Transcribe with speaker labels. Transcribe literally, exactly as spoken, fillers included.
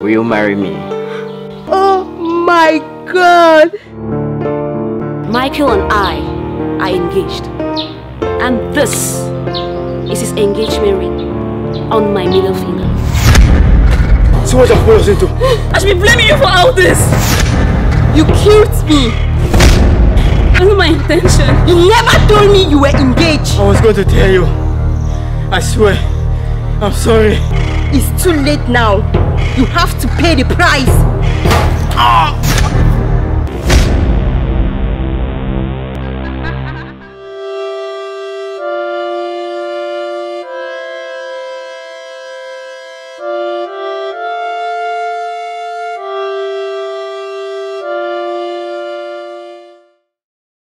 Speaker 1: Will you marry me?
Speaker 2: Oh my God!
Speaker 3: Michael and I are engaged. And this is his engagement ring on my middle finger.
Speaker 4: So what have put us into?
Speaker 3: I should be blaming you for all this!
Speaker 2: You killed me!
Speaker 3: That's not my intention.
Speaker 2: You never told me you were engaged!
Speaker 4: I was going to tell you. I swear. I'm sorry.
Speaker 2: It's too late now. You have to pay the price.
Speaker 4: Ah!